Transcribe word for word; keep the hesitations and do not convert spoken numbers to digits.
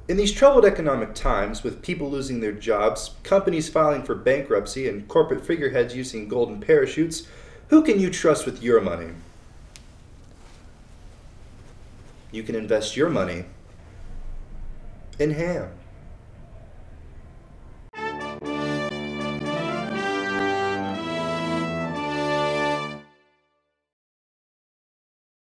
In these troubled economic times, with people losing their jobs, companies filing for bankruptcy, and corporate figureheads using golden parachutes, who can you trust with your money? You can invest your money in ham.